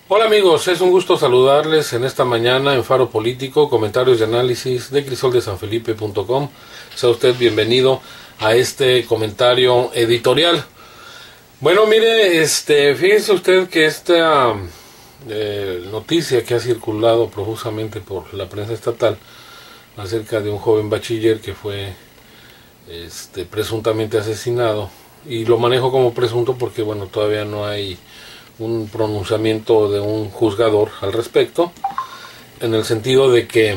Hola amigos, es un gusto saludarles en esta mañana en Faro Político, comentarios y análisis de crisoldesanfelipe.com. Sea usted bienvenido a este comentario editorial. Bueno, mire, fíjese usted que esta noticia que ha circulado profusamente por la prensa estatal acerca de un joven bachiller que fue presuntamente asesinado, y lo manejo como presunto porque bueno, todavía no hay un pronunciamiento de un juzgador al respecto, en el sentido de que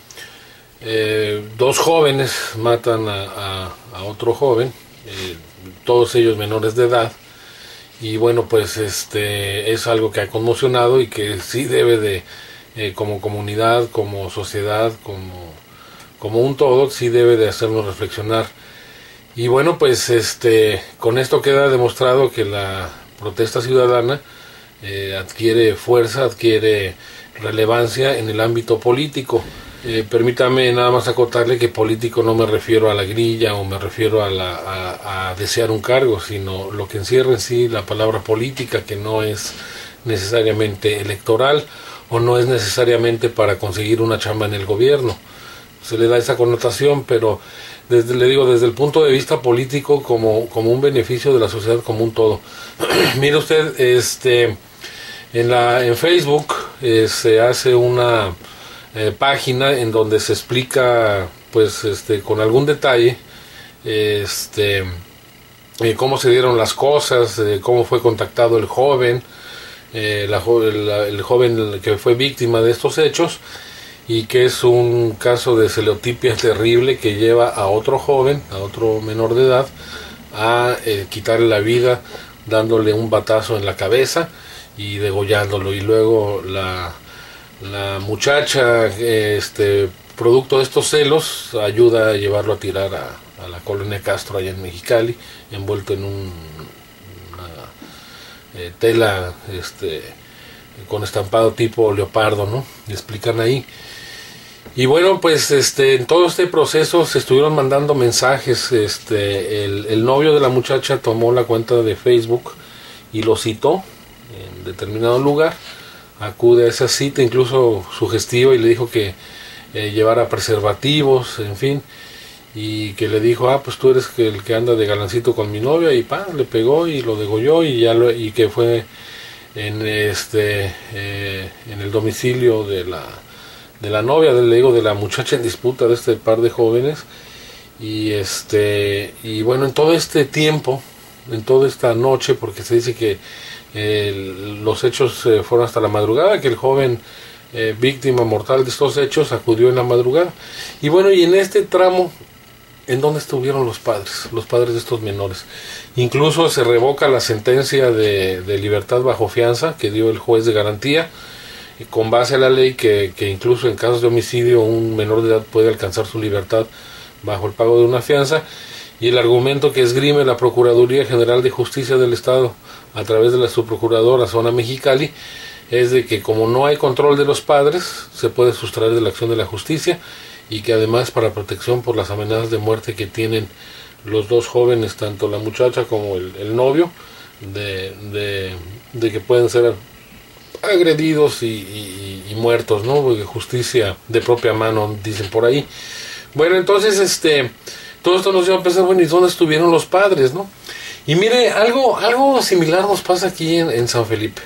dos jóvenes matan a otro joven, todos ellos menores de edad, y bueno, pues es algo que ha conmocionado y que sí debe de, como comunidad, como sociedad, como un todo, sí debe de hacernos reflexionar. Y bueno, pues con esto queda demostrado que la protesta ciudadana adquiere fuerza, adquiere relevancia en el ámbito político. Permítame nada más acotarle que político no me refiero a la grilla o me refiero a desear un cargo, sino lo que encierra en sí la palabra política, que no es necesariamente electoral o no es necesariamente para conseguir una chamba en el gobierno. Se le da esa connotación, pero desde el punto de vista político como un beneficio de la sociedad como un todo. Mire usted, en Facebook se hace una página en donde se explica pues con algún detalle cómo se dieron las cosas, cómo fue contactado el joven, el joven que fue víctima de estos hechos, y que es un caso de celotipia terrible que lleva a otro joven, a otro menor de edad, a quitarle la vida dándole un batazo en la cabeza y degollándolo. Y luego la muchacha, producto de estos celos, ayuda a llevarlo a tirar a la colonia Castro allá en Mexicali, envuelto en una tela con estampado tipo leopardo, ¿no? Y explican ahí. Y bueno, pues en todo este proceso se estuvieron mandando mensajes. El novio de la muchacha tomó la cuenta de Facebook y lo citó en determinado lugar, acude a esa cita incluso sugestiva, y le dijo que llevara preservativos, en fin, y que le dijo, pues tú eres el que anda de galancito con mi novia, y le pegó y lo degolló, y que fue en el domicilio de la novia, de la muchacha en disputa, de este par de jóvenes. Y bueno, en todo este tiempo, en toda esta noche, porque se dice que los hechos fueron hasta la madrugada, que el joven víctima mortal de estos hechos acudió en la madrugada. Y bueno, y en este tramo, ¿en dónde estuvieron los padres de estos menores? Incluso se revoca la sentencia de libertad bajo fianza que dio el juez de garantía, con base a la ley que incluso en casos de homicidio un menor de edad puede alcanzar su libertad bajo el pago de una fianza. Y el argumento que esgrime la Procuraduría General de Justicia del Estado a través de la subprocuradora Zona Mexicali es de que como no hay control de los padres, se puede sustraer de la acción de la justicia, y que además, para protección por las amenazas de muerte que tienen los dos jóvenes, tanto la muchacha como el novio, de que pueden ser agredidos y muertos, ¿no? Porque justicia de propia mano, dicen por ahí. Bueno, entonces todo esto nos lleva a pensar, bueno, ¿y dónde estuvieron los padres, no? Y mire, algo similar nos pasa aquí en San Felipe.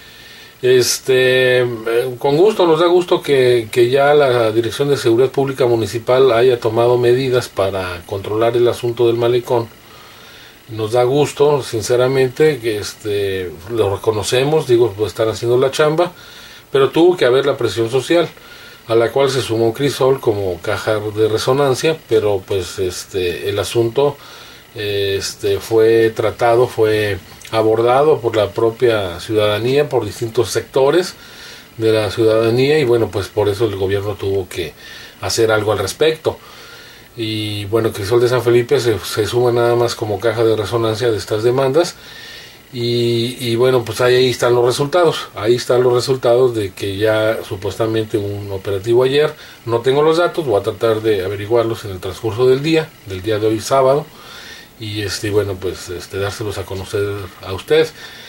Con gusto, nos da gusto que ya la Dirección de Seguridad Pública Municipal haya tomado medidas para controlar el asunto del malecón. Nos da gusto, sinceramente, que lo reconocemos, pues están haciendo la chamba, pero tuvo que haber la presión social, a la cual se sumó Crisol como caja de resonancia, pero pues el asunto fue tratado, fue abordado por la propia ciudadanía, por distintos sectores de la ciudadanía, y bueno, pues por eso el gobierno tuvo que hacer algo al respecto. Y bueno, Crisol de San Felipe se suma nada más como caja de resonancia de estas demandas, y bueno, pues ahí están los resultados de que ya supuestamente un operativo ayer, no tengo los datos, voy a tratar de averiguarlos en el transcurso del día de hoy sábado, y bueno, pues dárselos a conocer a usted.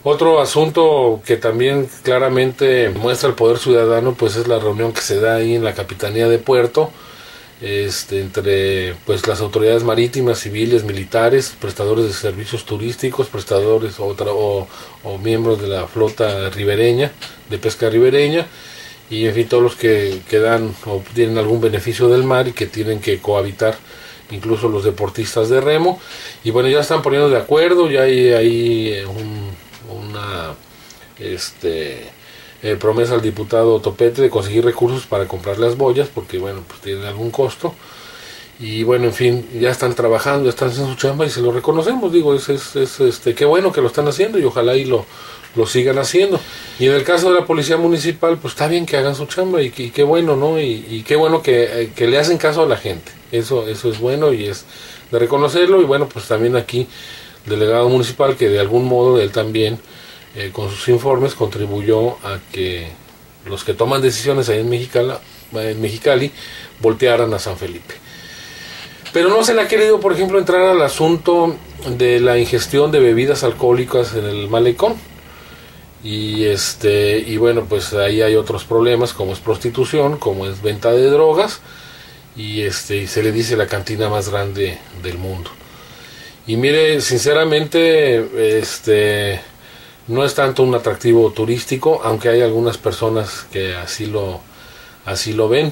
Otro asunto que también claramente muestra el poder ciudadano, pues es la reunión que se da ahí en la Capitanía de Puerto, entre pues las autoridades marítimas, civiles, militares, prestadores de servicios turísticos, prestadores o miembros de la flota ribereña, de pesca ribereña, y en fin todos los que dan o tienen algún beneficio del mar y que tienen que cohabitar, incluso los deportistas de remo. Y bueno, ya están poniendo de acuerdo, ya hay una promesa al diputado Topete de conseguir recursos para comprar las boyas, porque bueno, pues tienen algún costo. Y bueno, en fin, ya están trabajando, ya están haciendo su chamba y se lo reconocemos. Digo, qué bueno que lo están haciendo y ojalá y lo sigan haciendo. Y en el caso de la policía municipal, pues está bien que hagan su chamba y qué bueno, ¿no? Y qué bueno que le hacen caso a la gente. Eso es bueno y es de reconocerlo. Y bueno, pues también aquí el delegado municipal, que de algún modo él también con sus informes contribuyó a que los que toman decisiones ahí en Mexicali voltearan a San Felipe. Pero no se le ha querido, por ejemplo, entrar al asunto de la ingestión de bebidas alcohólicas en el malecón. Y bueno, pues ahí hay otros problemas, como es prostitución, como es venta de drogas, y se le dice la cantina más grande del mundo. Y mire, sinceramente, no es tanto un atractivo turístico, aunque hay algunas personas que así lo ven.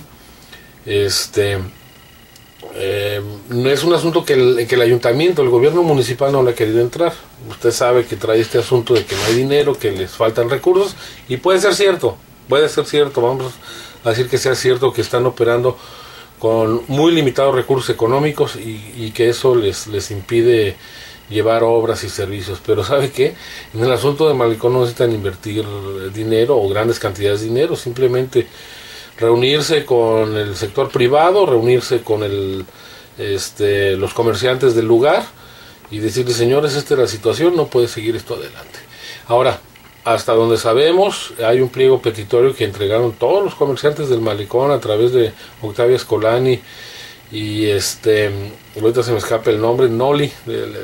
No es un asunto que el ayuntamiento, el gobierno municipal no le ha querido entrar. Usted sabe que trae este asunto de que no hay dinero, que les faltan recursos, y puede ser cierto, vamos a decir que sea cierto que están operando con muy limitados recursos económicos y que eso les impide llevar obras y servicios. Pero ¿sabe qué? En el asunto de malecón no necesitan invertir dinero o grandes cantidades de dinero, simplemente reunirse con el sector privado, reunirse con los comerciantes del lugar y decirles: señores, esta es la situación, no puede seguir esto adelante. Ahora, hasta donde sabemos, hay un pliego petitorio que entregaron todos los comerciantes del malecón a través de Octavia Escolani y ahorita se me escapa el nombre, Noli,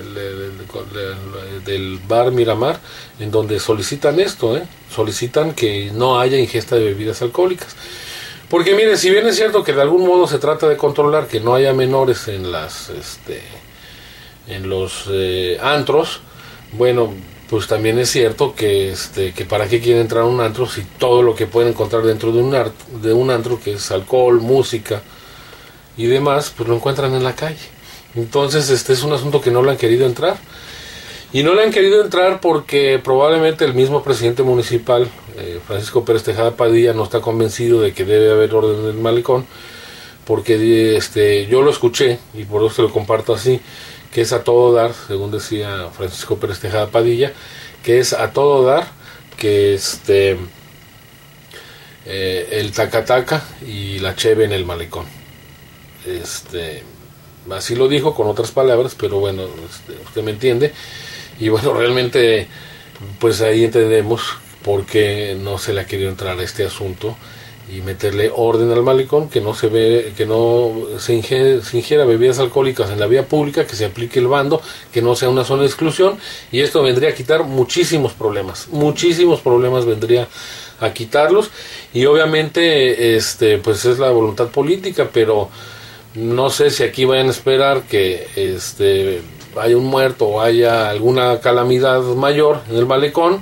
del bar Miramar, en donde solicitan esto, solicitan que no haya ingesta de bebidas alcohólicas. Porque mire, si bien es cierto que de algún modo se trata de controlar que no haya menores en los antros, bueno, pues también es cierto que para qué quieren entrar a un antro si todo lo que pueden encontrar dentro de un antro, que es alcohol, música y demás, pues lo encuentran en la calle. Entonces es un asunto que no le han querido entrar. Y no le han querido entrar porque probablemente el mismo presidente municipal, Francisco Pérez Tejada Padilla, no está convencido de que debe haber orden en el malecón, porque yo lo escuché, y por eso se lo comparto así, que es a todo dar, según decía Francisco Pérez Tejada Padilla, que es a todo dar, que el tacataca y la cheve en el malecón. Así lo dijo con otras palabras, pero bueno, usted me entiende. Y bueno, realmente pues ahí entendemos por qué no se le ha querido entrar a este asunto y meterle orden al malecón, que no se ingiera bebidas alcohólicas en la vía pública, que se aplique el bando, que no sea una zona de exclusión, y esto vendría a quitar muchísimos problemas vendría a quitarlos. Y obviamente pues es la voluntad política, pero no sé si aquí vayan a esperar que haya un muerto o haya alguna calamidad mayor en el malecón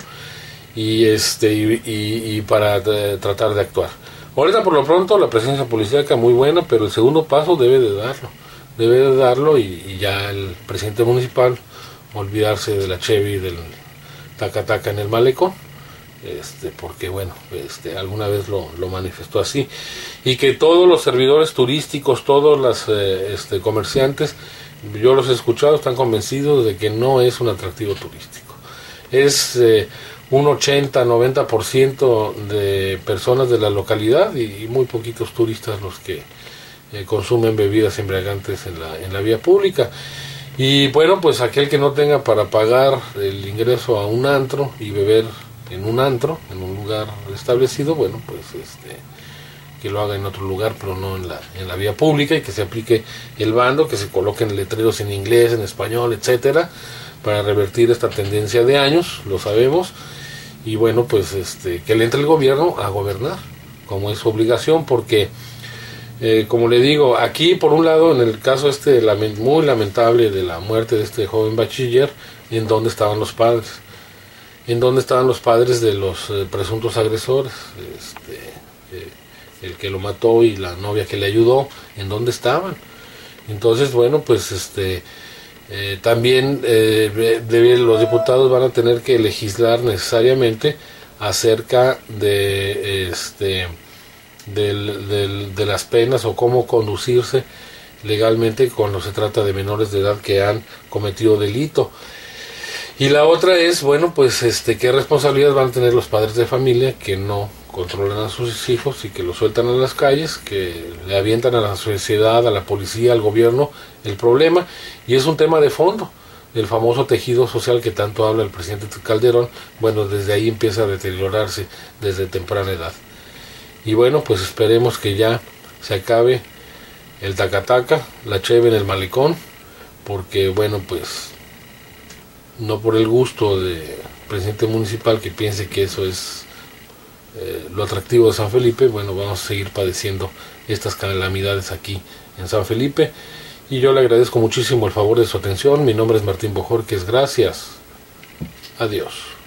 y para tratar de actuar. Ahorita por lo pronto la presencia policíaca muy buena, pero el segundo paso debe de darlo y ya el presidente municipal olvidarse de la cheve y del tacataca en el malecón, porque bueno, alguna vez lo manifestó así, y que todos los servidores turísticos, todos los comerciantes, yo los he escuchado, están convencidos de que no es un atractivo turístico. Es un 80-90% de personas de la localidad y muy poquitos turistas los que consumen bebidas embriagantes en la vía pública. Y bueno, pues aquel que no tenga para pagar el ingreso a un antro y beber en un antro, en un lugar establecido, bueno, pues que lo haga en otro lugar, pero no en la vía pública, y que se aplique el bando, que se coloquen letreros en inglés, en español, etcétera, para revertir esta tendencia de años, lo sabemos. Y bueno, pues que le entre el gobierno a gobernar, como es su obligación, porque como le digo, aquí por un lado, en el caso muy lamentable de la muerte de este joven bachiller, ¿en dónde estaban los padres? ¿En dónde estaban los padres de los presuntos agresores? El que lo mató y la novia que le ayudó, ¿en dónde estaban? Entonces, bueno, pues también los diputados van a tener que legislar necesariamente acerca de de las penas o cómo conducirse legalmente cuando se trata de menores de edad que han cometido delito. Y la otra es, bueno, pues qué responsabilidad van a tener los padres de familia que no controlan a sus hijos y que los sueltan a las calles, que le avientan a la sociedad, a la policía, al gobierno el problema. Y es un tema de fondo, el famoso tejido social que tanto habla el presidente Calderón. Bueno, desde ahí empieza a deteriorarse desde temprana edad. Y bueno, pues esperemos que ya se acabe el tacataca, la cheve en el malecón, porque bueno, pues no por el gusto del presidente municipal que piense que eso es lo atractivo de San Felipe, bueno, vamos a seguir padeciendo estas calamidades aquí en San Felipe. Y yo le agradezco muchísimo el favor de su atención. Mi nombre es Martín Bojorquez, gracias, adiós.